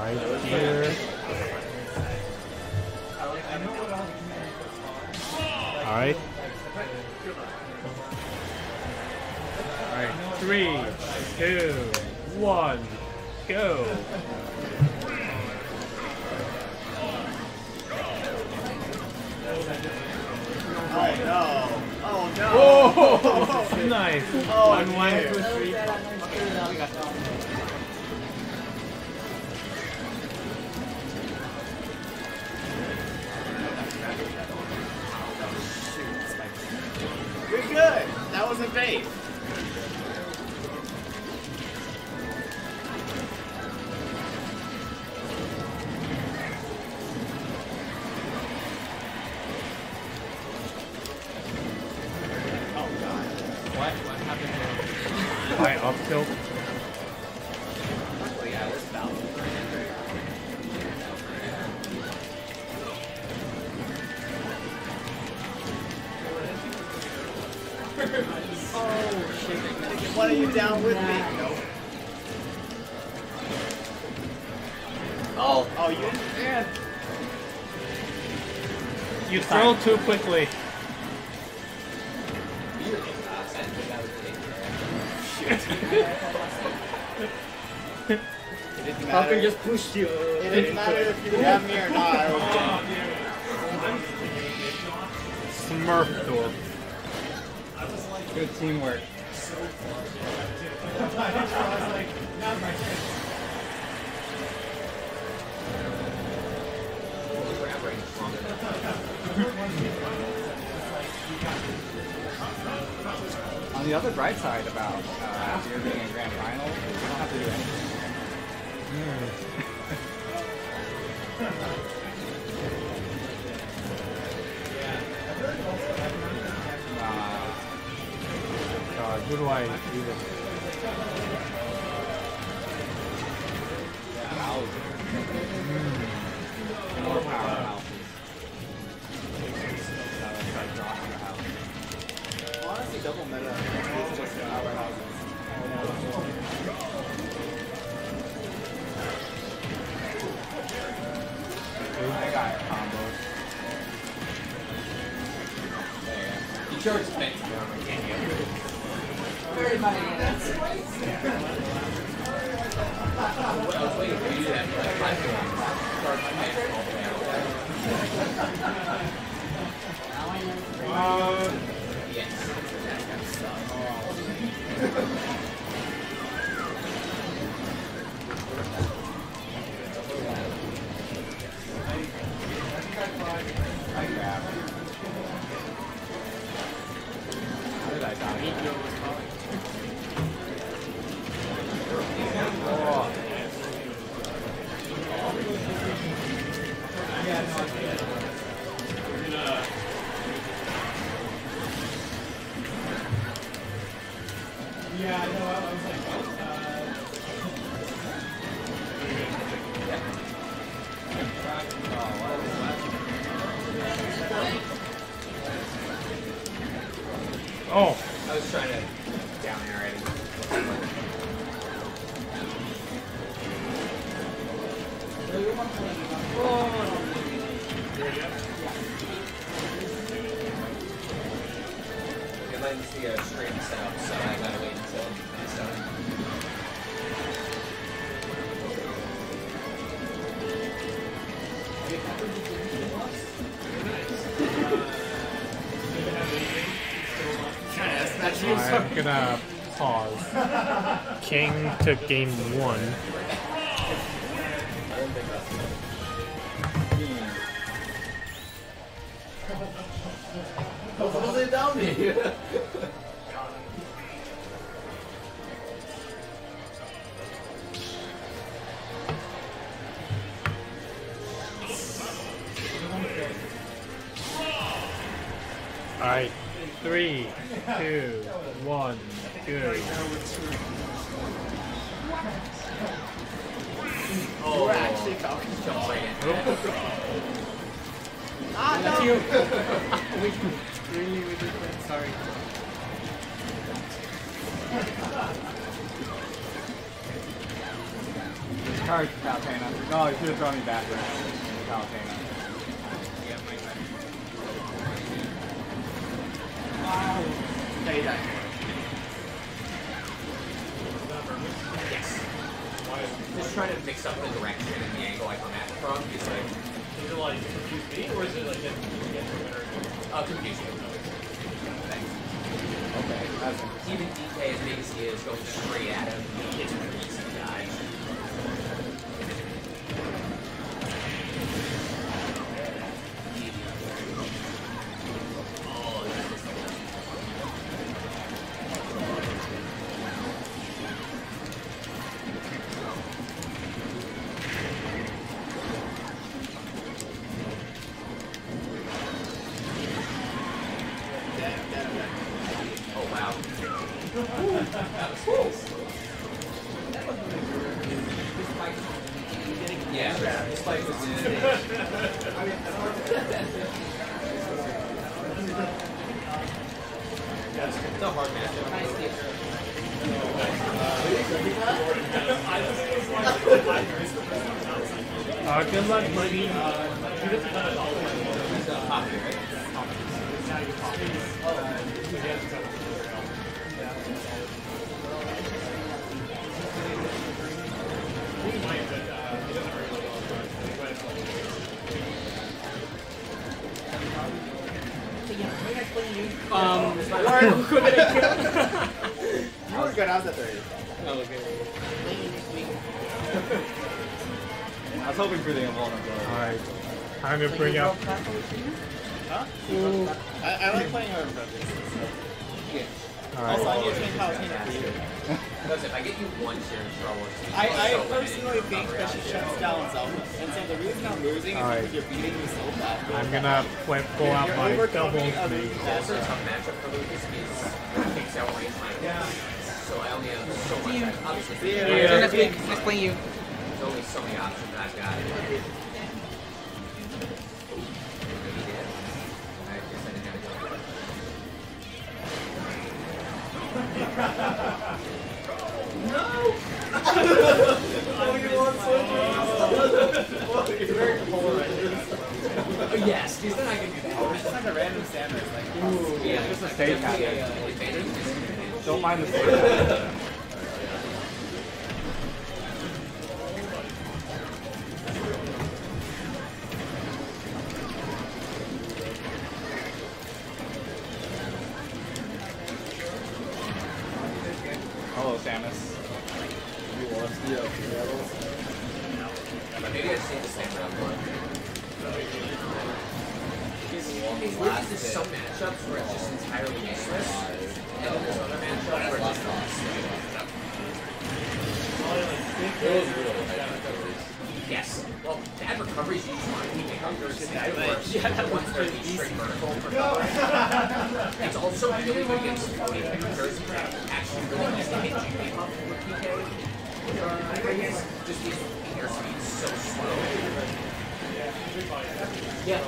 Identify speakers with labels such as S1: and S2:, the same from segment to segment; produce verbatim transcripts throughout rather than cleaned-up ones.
S1: Alright, here. Alright. Alright, three, two, one, go.
S2: Oh no! Oh no!
S1: Oh, nice.
S2: Oh,
S1: one, one,
S2: yeah.
S1: two, three.
S2: You're good. That was a bait.
S3: What? What happened here?
S1: High up tilt.
S3: Oh yeah, it was balanced.
S2: Oh shit! Why are you down with me? Nope. Oh, oh, you yeah.
S1: You throw too quickly.
S2: Falcon just pushed you. It didn't matter if you have me or not. I was
S1: Smurf door.
S3: Good teamwork. On the other bright side about uh, Dhir being in grand final, you don't have to do anything. uh,
S1: God, who do I even?
S3: Bowser. More powerhouses.
S2: honestly double meta. It's just powerhouses.
S3: I got combos. There. You chose space, bro. Can't you? Very funny. That's I was waiting for you to have like five seconds. Start my face all the way out.
S1: Uh,
S3: Yes. I grab. How did I die? Oh.
S4: Yeah, I know. I was like, uh...
S1: oh.
S3: I was trying to down there already. I'd like to see a straight setup, so I gotta wait until it's done.
S1: I'm gonna pause. King took game one.
S2: What they down me?
S1: Alright. Three, two, one, go.
S2: Oh, we're actually Falcon jumping. Ah, no!
S3: That's you! we, really, we did that. Sorry.
S2: charge Palutena. No, you should have thrown me back there. Palutena.
S3: Yeah, my turn. Wow. No, you died. Yes. Just trying to mix up the direction and the angle I come at it from. It's like,
S1: Is it like confuse me, or is it like get get the winner?
S3: uh, confusing. Thanks.
S2: Okay, that's interesting.
S3: Even D K, as big as he is, going straight at him, it's an easy dodge. Oh, this is the left. Oh, wow. That was close. Yeah, this fight was in It's a hard match.
S1: Uh, good luck, buddy.
S4: Um,
S2: You were good, I was at thirty.
S4: oh, okay.
S2: I was hoping for the invulnerability.
S1: Alright. Time to bring up.
S2: Huh? I, I like playing her in Brothers. Also, I
S1: Alright.
S2: need to make Palutena for you.
S3: Because if I get you once, you're in trouble.
S2: I, I personally think that she shuts down Zelda. And so the reason I'm losing is
S1: Alright.
S2: because you're beating me so bad.
S1: I'm gonna play, pull out my double snake.
S3: Also, a tough matchup for Lucas is he takes out range line. So I only have so much. I- Obviously,
S2: See you.
S3: there's
S4: Next week, next playing you.
S3: only so many options I've got. Maybe did. I guess I didn't have it. Oh, yes, because then I can do that.
S2: It's just like a random Samus. Like,
S3: Yeah,
S2: just a
S3: like,
S2: stage
S3: definitely
S2: habit.
S3: a, uh, advantage, disadvantage.
S2: Don't mind the stage habit. Hello, Samus. You want to
S3: But maybe I just need to stand around one. It's weird because there's some matchups where it's just entirely useless, and then there's other matchups where it's just yes. Well, bad recoveries you just want to keep up your stat, but the ones that are these straight vertical recoveries. It's also really good against forty pickers that actually really needs to hit G P up with P K. Just these air speeds so slow. Yeah.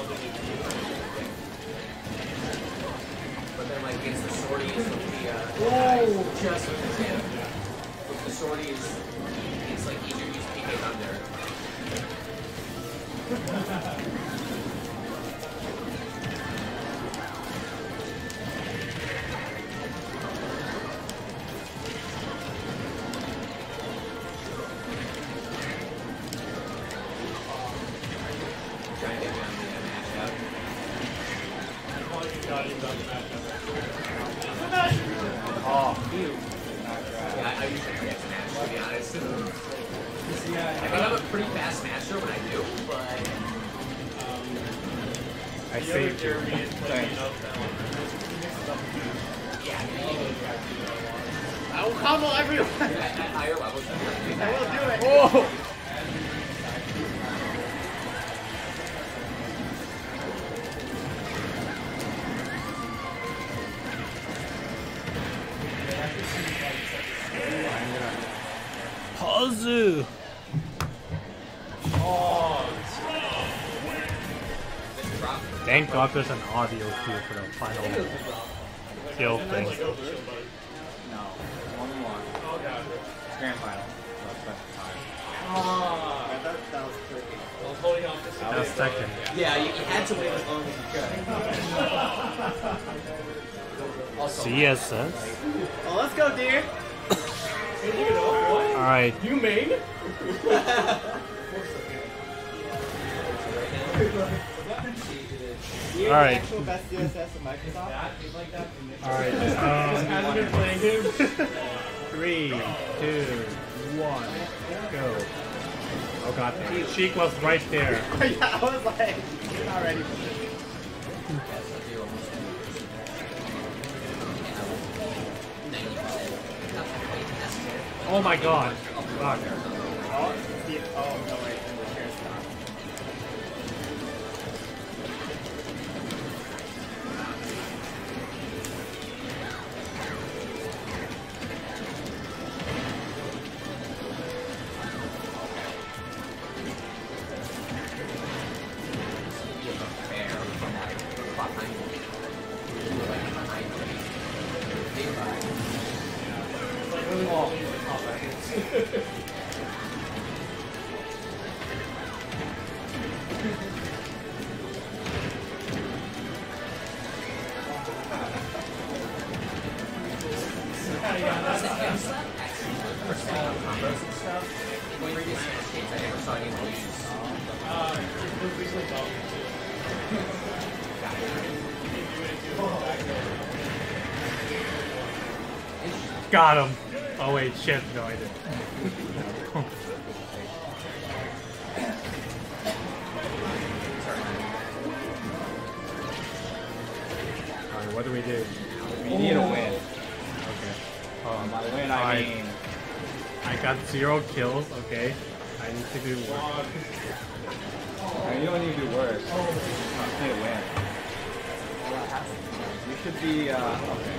S3: But then like against the sorties with the uh oh. just with the tip. With the sorties, it's like easier to use P K Thunder. Trying to get me on the uh, matchup.
S2: Oh, you.
S3: Yeah, I usually forget to match, to be honest. I think I'm a pretty fast matcher when I do, but
S1: I saved you.
S2: Thanks.
S3: yeah, I mean,
S2: I will combo everyone.
S3: at, at higher levels, I'm really
S2: I will do it.
S1: Oh! Pazu! Thank God there's an audio cue for the final kill thing.
S2: No. One one. Grand final. No special time.
S1: second.
S3: Yeah, you, you had to wait as long as you could.
S1: Z S S?
S2: Oh, let's go, Dhir.
S1: Alright.
S2: You main?
S1: Alright.
S2: Actual best Z S S in Microsoft.
S1: Alright. Um,
S2: Hasn't been playing him.
S1: Three, two, one, go. Oh god, Sheik was right there.
S2: Yeah, I was like, you're not ready for this.
S1: Oh my god. Fuck.
S2: Oh, see, oh no, wait, the chair's not.
S1: Got him. Oh wait, shit. No, I didn't. Alright, what do we do?
S4: We need a win.
S1: Okay.
S4: Um, by win, I
S1: Alright.
S4: mean...
S1: I got zero kills, okay. I need to do worse.
S4: I mean, you don't need to do worse. You need a win. You should be, uh... okay.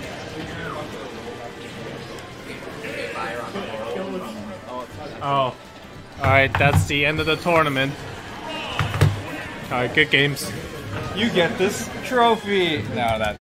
S1: Oh. Alright, that's the end of the tournament. Alright, good games.
S4: You get this trophy! No, that...